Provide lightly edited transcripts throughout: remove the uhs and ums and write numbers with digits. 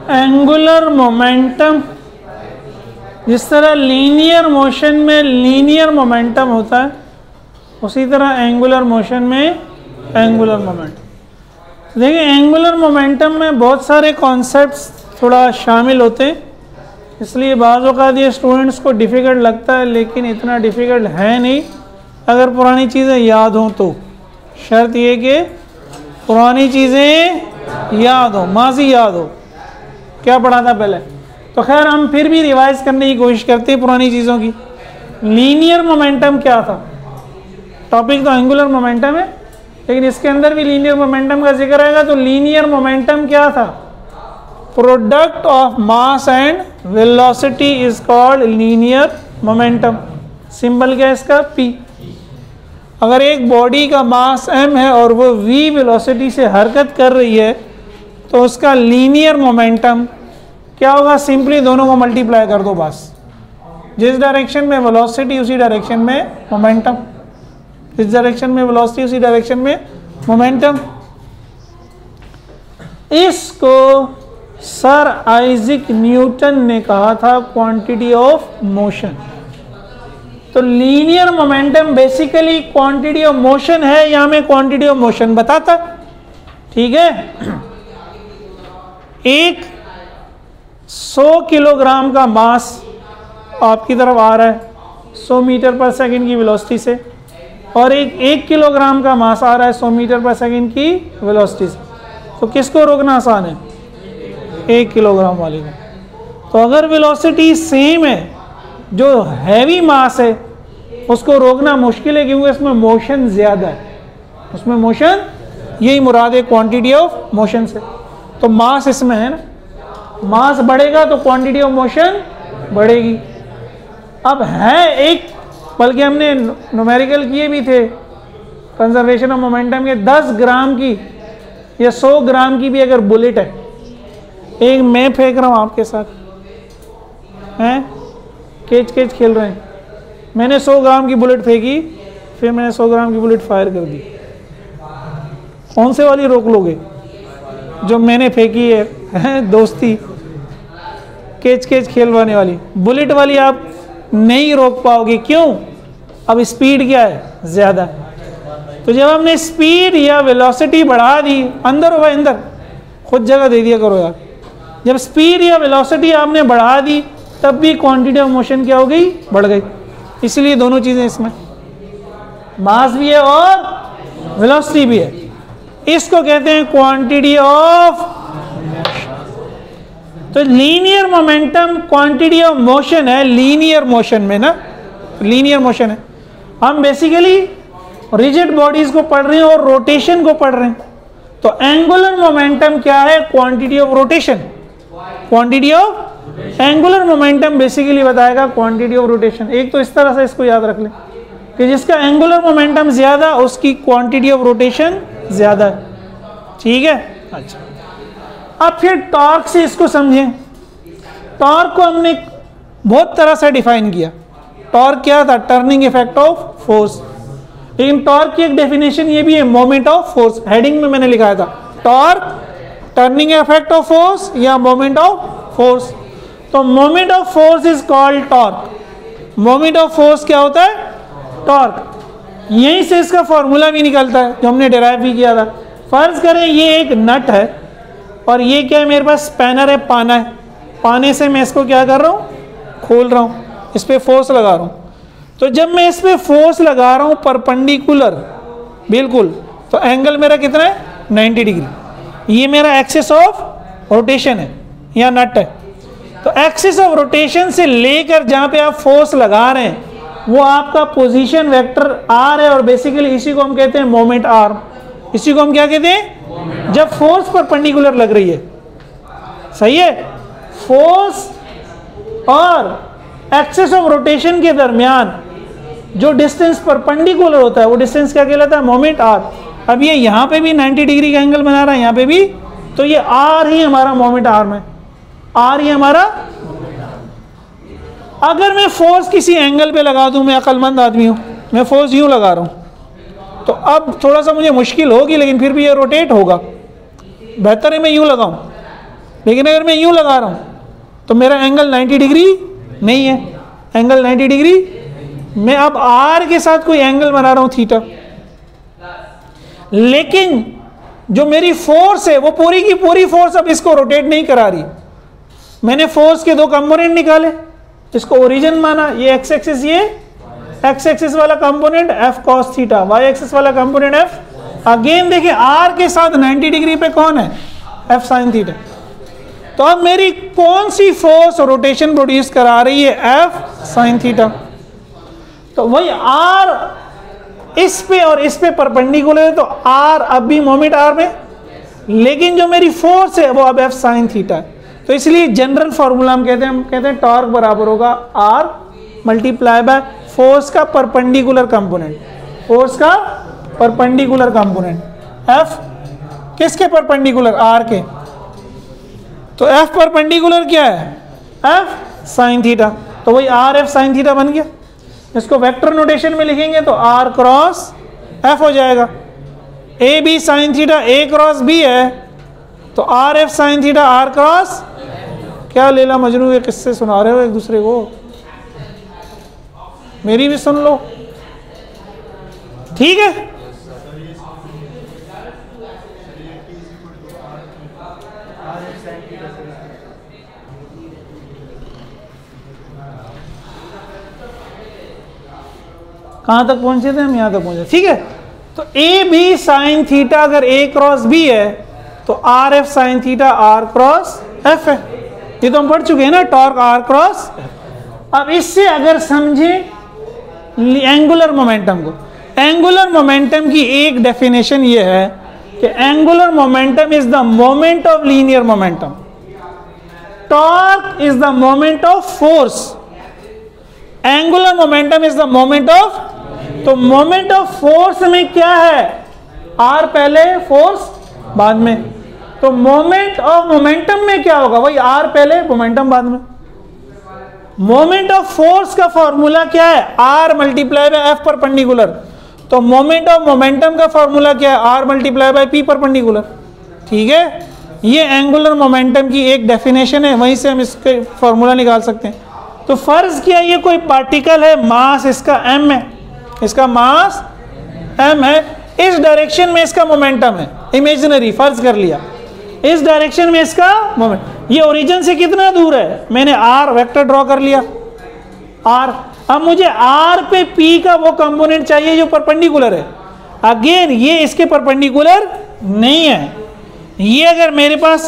Angular momentum, जिस तरह linear motion में लीनियर मोमेंटम होता है उसी तरह एंगुलर मोशन में एंगुलर मोमेंटम। देखिए एंगुलर मोमेंटम में बहुत सारे कॉन्सेप्ट्स थोड़ा शामिल होते हैं, इसलिए बाज़ औक़ात ये स्टूडेंट्स को डिफ़िकल्ट लगता है, लेकिन इतना डिफ़िकल्ट है नहीं अगर पुरानी चीज़ें याद हों तो। शर्त ये कि पुरानी चीज़ें याद हो, माजी याद हो, क्या पढ़ा था पहले। तो खैर हम फिर भी रिवाइज करने की कोशिश करते हैं पुरानी चीज़ों की। लीनियर मोमेंटम क्या था? टॉपिक तो एंगुलर मोमेंटम है, लेकिन इसके अंदर भी लीनियर मोमेंटम का जिक्र आएगा। तो लीनियर मोमेंटम क्या था? Product of mass and velocity is called linear momentum. Symbol क्या है इसका? P। अगर एक बॉडी का मास m है और वो v वेलोसिटी से हरकत कर रही है तो उसका लीनियर मोमेंटम क्या होगा? सिंपली दोनों को मल्टीप्लाई कर दो बस। जिस डायरेक्शन में वेलोसिटी उसी डायरेक्शन में मोमेंटम, जिस डायरेक्शन में वेलोसिटी उसी डायरेक्शन में मोमेंटम। इसको सर आइजैक न्यूटन ने कहा था क्वांटिटी ऑफ मोशन। तो linear momentum basically quantity of motion है, या हमें क्वांटिटी ऑफ मोशन बताता। ठीक है, एक 100 किलोग्राम का मास आपकी तरफ आ रहा है 100 मीटर पर सेकंड की वेलोसिटी से, और एक 1 किलोग्राम का मास आ रहा है 100 मीटर पर सेकंड की वेलोसिटी से। तो किसको रोकना आसान है? 1 किलोग्राम वाले को। तो अगर वेलोसिटी सेम है, जो हैवी मास है उसको रोकना मुश्किल है, क्योंकि इसमें मोशन ज़्यादा है, उसमें मोशन, यही मुराद है क्वांटिटी ऑफ मोशन से। तो मास इसमें है ना, मास बढ़ेगा तो क्वांटिटी ऑफ मोशन बढ़ेगी। अब है एक, बल्कि हमने न्यूमेरिकल किए भी थे कंजर्वेशन ऑफ मोमेंटम के, 10 ग्राम की या 100 ग्राम की भी अगर बुलेट है, एक मैं फेंक रहा हूँ आपके साथ, हैं केच केच खेल रहे हैं, मैंने 100 ग्राम की बुलेट फेंकी, फिर मैंने 100 ग्राम की बुलेट फायर कर दी, कौन से वाली रोक लोगे? जो मैंने फेंकी है दोस्ती, केच केच खेलवाने वाली। बुलेट वाली आप नहीं रोक पाओगे, क्यों? अब स्पीड क्या है? ज़्यादा। तो जब हमने स्पीड या वेलोसिटी बढ़ा दी, अंदर हो भाई अंदर, खुद जगह दे दिया करो यार। जब स्पीड या वेलोसिटी आपने बढ़ा दी तब भी क्वांटिटी ऑफ मोशन क्या हो गई? बढ़ गई। इसलिए दोनों चीज़ें इसमें, मास भी है और वेलोसिटी भी है। इसको कहते हैं क्वांटिटी ऑफ। तो linear momentum quantity of motion है, लीनियर मोशन में ना, लीनियर मोशन है। हम बेसिकली रिजिड बॉडीज को पढ़ रहे हैं और रोटेशन को पढ़ रहे हैं। तो एंगुलर मोमेंटम क्या है? Quantity of rotation. Quantity of angular momentum basically बताएगा क्वांटिटी ऑफ रोटेशन। एक तो इस तरह से इसको याद रख लें कि जिसका एंगुलर मोमेंटम ज्यादा उसकी क्वांटिटी ऑफ रोटेशन ज्यादा है। ठीक है, अच्छा। अब फिर टॉर्क से इसको समझें। टॉर्क को हमने बहुत तरह से डिफाइन किया। टॉर्क क्या था? Turning effect of force. लेकिन टॉर्क की एक डेफिनेशन ये भी है, मोमेंट ऑफ फोर्स। हेडिंग में मैंने लिखाया था torque turning effect of force या मोमेंट ऑफ फोर्स। तो moment of force is called torque. Moment of force क्या होता है? टॉर्क। यहीं से इसका फॉर्मूला भी निकलता है जो हमने डिराइव भी किया था। फर्ज करें ये एक नट है और ये क्या है, मेरे पास स्पैनर है, पाना है। पाने से मैं इसको क्या कर रहा हूँ? खोल रहा हूँ, इस पर फोर्स लगा रहा हूँ। तो जब मैं इस पर फोर्स लगा रहा हूँ परपेंडिकुलर, बिल्कुल, तो एंगल मेरा कितना है? 90 डिग्री। ये मेरा एक्सिस ऑफ रोटेशन है या नट है। तो एक्सिस ऑफ रोटेशन से लेकर जहाँ पे आप फोर्स लगा रहे हैं वो आपका पोजीशन वेक्टर आर है, और बेसिकली इसी को हम कहते हैं मोमेंट आर्म। इसी को हम क्या कहते हैं? जब फोर्स परपेंडिकुलर लग रही है, सही है, फोर्स और एक्सिस ऑफ रोटेशन के दरमियान जो डिस्टेंस परपेंडिकुलर होता है वो डिस्टेंस क्या कहलाता है? Moment R. अब ये यहाँ पे भी 90 डिग्री का एंगल बना रहा है, यहाँ पे भी, तो ये आर ही हमारा मोमेंट आर्म है। आर ही हमारा। अगर मैं फोर्स किसी एंगल पे लगा दूं, मैं अक्लमंद आदमी हूं, मैं फोर्स यूं लगा रहा हूं, तो अब थोड़ा सा मुझे मुश्किल होगी, लेकिन फिर भी ये रोटेट होगा। बेहतर है मैं यूं लगाऊं, लेकिन अगर मैं यूं लगा रहा हूं तो मेरा एंगल 90 डिग्री नहीं है, एंगल 90 डिग्री। मैं अब आर के साथ कोई एंगल बना रहा हूं थीटा, लेकिन जो मेरी फोर्स है वो पूरी की पूरी फोर्स अब इसको रोटेट नहीं करा रही। मैंने फोर्स के दो कंपोनेंट निकाले, इसको ओरिजिन माना, ये एक्स एक्सिस, ये एक्स एक्सिस वाला component F cos theta, Y axis वाला कंपोनेंट एफ। अगेन देखिए आर के साथ 90 डिग्री पे कौन है, एफ साइन थीटा। तो अब मेरी कौन सी फोर्स रोटेशन प्रोड्यूस करा रही है, एफ साइन थीटा। तो वही आर इस पे और इस पे परपेंडिकुलर है, तो आर अब भी मोमेंट आर में, लेकिन जो मेरी फोर्स है वो अब एफ साइन थीटा है। तो इसलिए जनरल फॉर्मूला हम कहते हैं टॉर्क बराबर होगा आर मल्टीप्लाई बाय फोर्स का परपेंडिकुलर कंपोनेंट, फोर्स का परपेंडिकुलर कंपोनेंट। एफ किसके परपेंडिकुलर, आर के। तो एफ परपेंडिकुलर क्या है, एफ साइन थीटा। तो वही आर एफ साइन थीटा बन गया। इसको वेक्टर नोटेशन में लिखेंगे तो आर क्रॉस एफ हो जाएगा। A B sine theta A cross B है, तो R F sine theta R cross, क्या लेला मजनू ये किससे सुना रहे हो एक दूसरे को, मेरी भी सुन लो, ठीक है। कहां तक पहुंचे थे हम, यहां तक पहुंचे, ठीक है। तो ए बी साइन थीटा अगर ए क्रॉस बी है तो R F sine theta R cross F है। ये तो हम पढ़ चुके हैं ना, टॉर्क आर क्रॉस। अब इससे अगर समझे एंगुलर मोमेंटम को, एंगुलर मोमेंटम की एक डेफिनेशन ये है कि angular momentum is the moment of linear momentum, torque is the moment of force, angular momentum is the moment of. तो मोमेंट ऑफ फोर्स में क्या है, आर पहले फोर्स बाद में। तो मोमेंट ऑफ मोमेंटम में क्या होगा, वही आर पहले मोमेंटम बाद में। मोमेंट ऑफ फोर्स का फॉर्मूला क्या है, R multiply by F perpendicular. तो मोमेंट ऑफ मोमेंटम का फॉर्मूला क्या है, R multiply by P perpendicular, ठीक है। ये एंगुलर मोमेंटम की एक डेफिनेशन है, वहीं से हम इसके फॉर्मूला निकाल सकते हैं। तो फर्ज किया ये कोई पार्टिकल है, मास इसका m है, इसका मास m है, इस डायरेक्शन में इसका मोमेंटम है इमेजिनरी, फर्ज कर लिया इस डायरेक्शन में इसका मोमेंट। ये ओरिजिन से कितना दूर है, मैंने r वेक्टर ड्रॉ कर लिया r। अब मुझे r पे p का वो कंपोनेंट चाहिए जो परपेंडिकुलर है। अगेन ये इसके परपेंडिकुलर नहीं है। ये अगर मेरे पास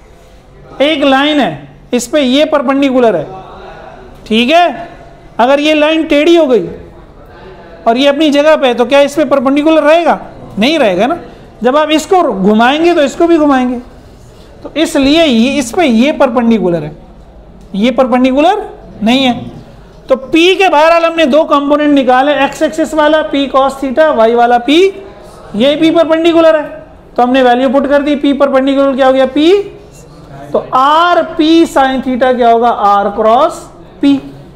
एक लाइन है, इस पे ये परपेंडिकुलर है, ठीक है। अगर ये लाइन टेढ़ी हो गई और ये अपनी जगह पे है तो क्या इस पे परपेंडिकुलर रहेगा, नहीं रहेगा ना। जब आप इसको घुमाएंगे तो इसको भी घुमाएंगे, तो इसलिए ये इस पे ये परपेंडिकुलर है, ये परपेंडिकुलर नहीं है। तो P के बहरहाल हमने दो कंपोनेंट निकाले, एक्स एक्सिस वाला P cos थीटा, वाई वाला P, ये P परपेंडिकुलर है तो हमने वैल्यू पुट कर दी। P परपेंडिकुलर क्या हो गया, P। तो आर P साइन थीटा क्या होगा, आर क्रॉस P।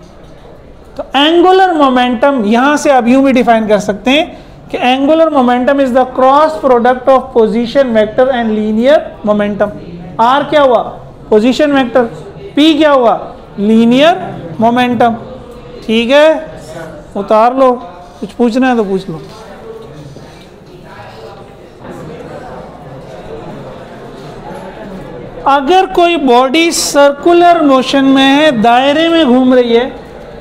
तो एंगुलर मोमेंटम यहां से आप यूं भी डिफाइन कर सकते हैं कि angular momentum is the cross product of position vector and linear momentum. R क्या हुआ, पोजीशन वेक्टर, P क्या हुआ, लीनियर मोमेंटम, ठीक है। उतार लो, कुछ पूछना है तो पूछ लो। अगर कोई बॉडी सर्कुलर मोशन में है, दायरे में घूम रही है,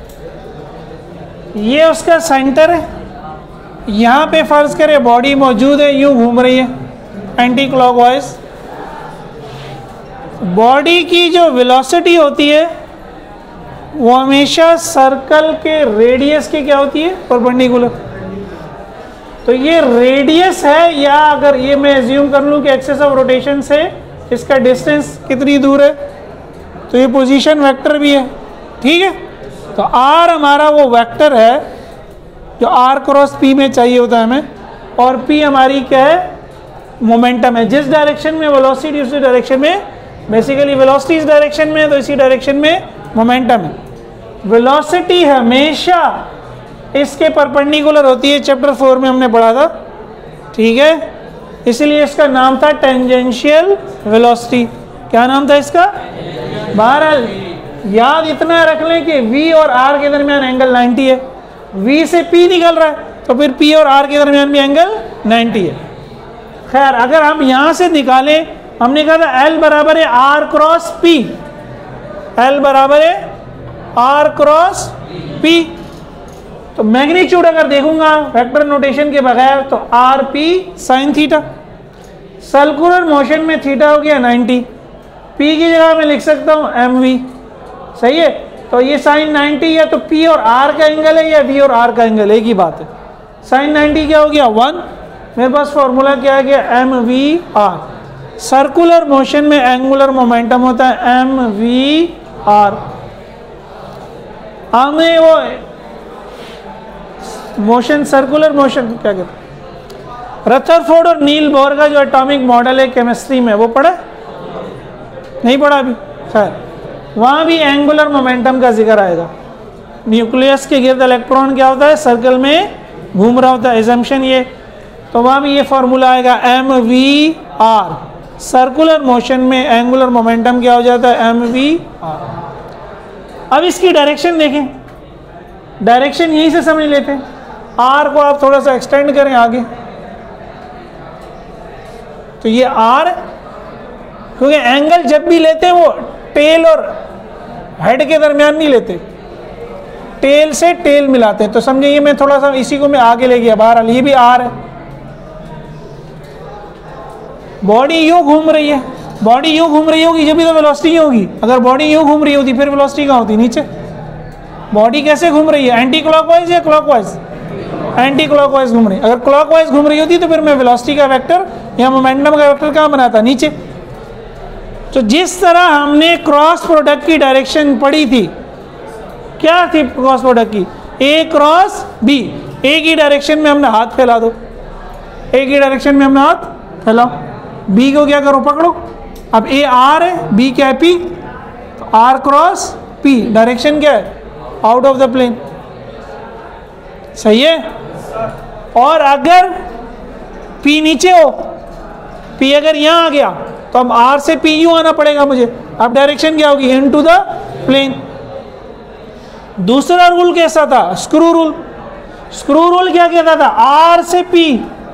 ये उसका सेंटर है, यहां पे फर्ज करें बॉडी मौजूद है, यूं घूम रही है एंटी क्लॉकवाइज। बॉडी की जो वेलोसिटी होती है वो हमेशा सर्कल के रेडियस के क्या होती है, परपेंडिकुलर। तो ये रेडियस है, या अगर ये मैं एज्यूम कर लूं कि एक्सिस ऑफ रोटेशन से इसका डिस्टेंस कितनी दूर है, तो ये पोजीशन वेक्टर भी है, ठीक है। तो आर हमारा वो वेक्टर है जो आर क्रॉस पी में चाहिए होता है हमें, और पी हमारी क्या है, मोमेंटम है। जिस डायरेक्शन में वेलोसिटी उसी डायरेक्शन में, बेसिकली वेलोसिटी इस डायरेक्शन में है तो इसी डायरेक्शन में मोमेंटम है। वेलोसिटी हमेशा इसके परपेंडिकुलर होती है, चैप्टर 4 में हमने पढ़ा था, ठीक है। इसलिए इसका नाम था टेंजेंशियल वेलोसिटी, क्या नाम था इसका? बहरहाल याद इतना रख लें कि V और R के दरमियान एंगल 90 है, V से P निकल रहा है तो फिर P और R के दरमियान भी एंगल 90 है। खैर अगर हम यहाँ से निकालें, हमने कहा था L बराबर है R क्रॉस P, L बराबर है R क्रॉस P, तो मैग्नीट्यूड अगर देखूंगा वेक्टर नोटेशन के बगैर तो R P sine theta, circular motion में थीटा हो गया 90, पी की जगह मैं लिख सकता हूँ एम वी, सही है। तो ये साइन 90 या तो पी और आर का एंगल है या वी और आर का एंगल, एक ही बात है। साइन 90 क्या हो गया 1, मेरे पास फॉर्मूला क्या आ गया M V R. Circular motion में एंगुलर मोमेंटम होता है एम वी आर। हमें वो मोशन सर्कुलर मोशन क्या कहते हैं, रदरफोर्ड और नील बोर का जो एटॉमिक मॉडल है केमिस्ट्री में, वो पढ़ा नहीं पढ़ा अभी? खैर वहाँ भी एंगुलर मोमेंटम का जिक्र आएगा। न्यूक्लियस के गिर्द इलेक्ट्रॉन क्या होता है, सर्कल में घूम रहा होता है, एजम्पशन ये, तो वहाँ भी ये फॉर्मूला आएगा M V R. Circular motion में एंगुलर मोमेंटम क्या हो जाता है एम वी आर। अब इसकी डायरेक्शन देखें, डायरेक्शन यहीं से समझ लेते हैं। आर को आप थोड़ा सा एक्सटेंड करें आगे, तो ये आर, क्योंकि एंगल जब भी लेते हैं वो टेल और हेड के दरमियान नहीं लेते, टेल से टेल मिलाते हैं। तो समझे ये मैं थोड़ा सा इसी को मैं आगे ले गया, बहरहाल ये भी आर है। बॉडी यूं घूम रही है, बॉडी यूं घूम रही होगी जब भी तो वेलोसिटी होगी। अगर बॉडी यूं घूम रही होती फिर वेलोसिटी कहाँ होती, नीचे। बॉडी कैसे घूम रही है, एंटी क्लॉकवाइज या क्लॉकवाइज? एंटी क्लॉकवाइज घूम रही है। अगर क्लॉकवाइज घूम रही होती तो फिर मैं वेलोसिटी का वेक्टर या मोमेंटम का वेक्टर कहाँ बनाता, नीचे। तो जिस तरह हमने क्रॉस प्रोडक्ट की डायरेक्शन पढ़ी थी, क्या थी क्रॉस प्रोडक्ट की, ए क्रॉस बी, ए की डायरेक्शन में हमने हाथ फैला दो, ए की डायरेक्शन में हमने हाथ फैलाओ, बी को क्या करो, पकड़ो। अब ए आर है, बी क्या है पी, तो आर क्रॉस पी, डायरेक्शन क्या है, आउट ऑफ द प्लेन, सही है। और अगर पी नीचे हो, पी अगर यहाँ आ गया तो अब आर से पी यूं आना पड़ेगा मुझे। अब डायरेक्शन क्या होगी, इनटू द प्लेन। दूसरा रूल कैसा था, स्क्रू रूल। स्क्रू रूल क्या कहता था, आर से पी,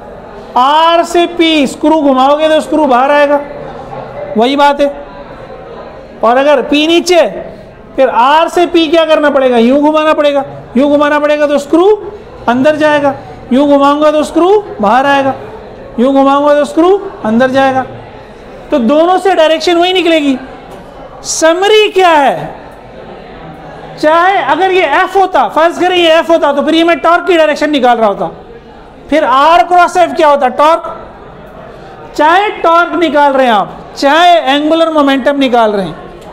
आर से पी स्क्रू घुमाओगे तो स्क्रू बाहर आएगा, वही बात है। और अगर पी नीचे, फिर आर से पी क्या करना पड़ेगा, यूं घुमाना पड़ेगा, यूं घुमाना पड़ेगा तो स्क्रू अंदर जाएगा, यूं घुमाऊंगा तो स्क्रू बाहर आएगा, यूं घुमाऊंगा तो स्क्रू अंदर जाएगा। तो दोनों से डायरेक्शन वही निकलेगी। समरी क्या है, चाहे अगर ये एफ होता, फर्ज करें ये एफ होता, तो फिर ये मैं टॉर्क की डायरेक्शन निकाल रहा होता, फिर आर क्रॉस एफ क्या होता, टॉर्क। चाहे टॉर्क निकाल रहे हैं आप, चाहे एंगुलर मोमेंटम निकाल रहे हैं,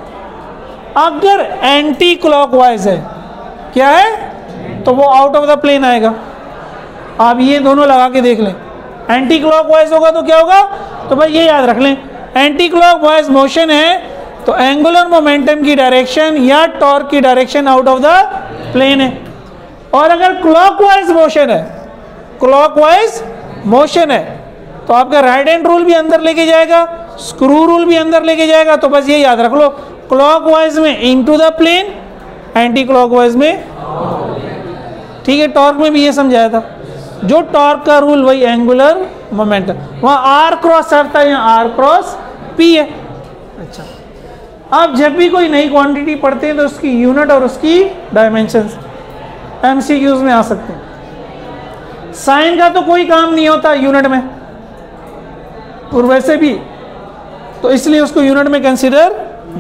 अगर एंटी क्लॉकवाइज है, क्या है, तो वो आउट ऑफ द प्लेन आएगा। आप ये दोनों लगा के देख लें, एंटी क्लॉकवाइज होगा तो क्या होगा, तो भाई ये याद रख लें, एंटी क्लॉकवाइज मोशन है तो एंगुलर मोमेंटम की डायरेक्शन या टॉर्क की direction out of the plane है। और अगर क्लॉकवाइज मोशन है, क्लॉकवाइज मोशन है, तो आपका राइट हैंड रूल भी अंदर लेके जाएगा, स्क्रू रूल भी अंदर लेके जाएगा। तो बस ये याद रख लो, क्लॉकवाइज में into the plane, anti clockwise में, ठीक है। टॉर्क में भी ये समझाया था, जो टॉर्क का रूल वही एंगुलर मोमेंटम, वहाँ आर क्रॉस एफ था, यहाँ आर क्रॉस पी है। अच्छा, आप जब भी कोई नई क्वांटिटी पढ़ते हैं तो उसकी यूनिट और उसकी डायमेंशंस एमसीक्यूज में आ सकते हैं। साइन का तो कोई काम नहीं होता यूनिट में, और वैसे भी तो इसलिए उसको यूनिट में consider.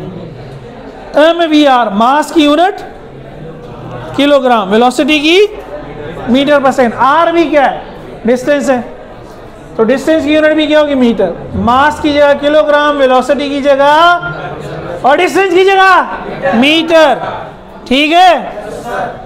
M V R mass की यूनिट किलोग्राम, वेलोसिटी की मीटर पर सेकंड, आर भी क्या है, डिस्टेंस है, तो डिस्टेंस की यूनिट भी क्या होगी, मीटर। मास की जगह किलोग्राम, वेलोसिटी की जगह और डिस्टेंस की जगह मीटर, ठीक है।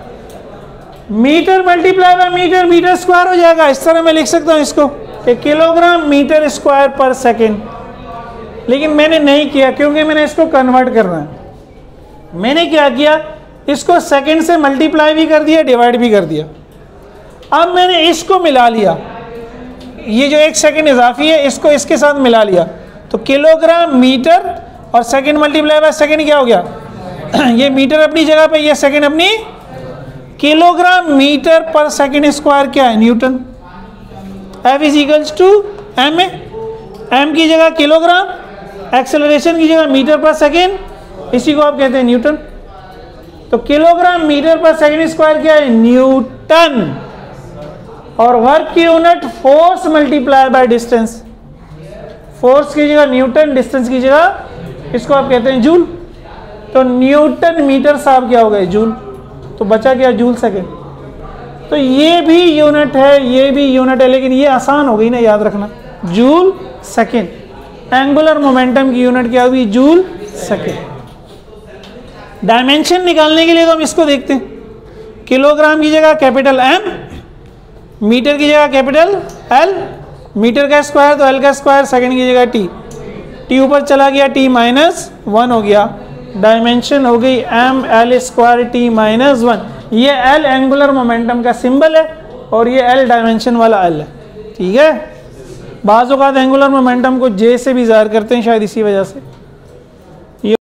Metre multiply by metre, metre square हो जाएगा। इस तरह मैं लिख सकता हूं इसको कि किलोग्राम मीटर स्क्वायर पर सेकेंड, लेकिन मैंने नहीं किया क्योंकि मैंने इसको कन्वर्ट करना है। मैंने क्या किया, इसको सेकेंड से मल्टीप्लाई भी कर दिया, डिवाइड भी कर दिया। अब मैंने इसको मिला लिया, ये जो 1 सेकेंड इजाफी है इसको इसके साथ मिला लिया, तो किलोग्राम मीटर और सेकंड मल्टीप्लाई बाय सेकंड क्या हो गया ये मीटर अपनी जगह पे, ये सेकंड अपनी, किलोग्राम मीटर पर सेकंड स्क्वायर क्या है, Newton. F is equals to M A, M की जगह किलोग्राम, एक्सेलरेशन की जगह मीटर पर सेकेंड, इसी को आप कहते हैं न्यूटन। तो किलोग्राम मीटर पर सेकेंड स्क्वायर क्या है, न्यूटन। और वर्क की unit force multiply by distance, force की जगह न्यूटन, डिस्टेंस की जगह इसको आप कहते हैं जूल। तो न्यूटन मीटर साहब क्या हो गए, जूल। तो बचा क्या, जूल सेकेंड। तो ये भी यूनिट है, ये भी यूनिट है, लेकिन ये आसान हो गई ना याद रखना, जूल सेकेंड। एंगुलर मोमेंटम की यूनिट क्या हुई, जूल सेकेंड। डायमेंशन निकालने के लिए तो हम इसको देखते हैं, किलोग्राम की जगह कैपिटल एम, मीटर की जगह कैपिटल एल, मीटर का स्क्वायर तो एल का स्क्वायर, सेकेंड की जगह टी, टी ऊपर चला गया, टी -1 हो गया, डायमेंशन हो गई एम एल स्क्वायर टी -1। ये एल एंगुलर मोमेंटम का सिंबल है और ये एल डायमेंशन वाला एल है, ठीक है। बाज़ औक़ात एंगुलर मोमेंटम को जे से भी ज़ाहिर करते हैं शायद इसी वजह से।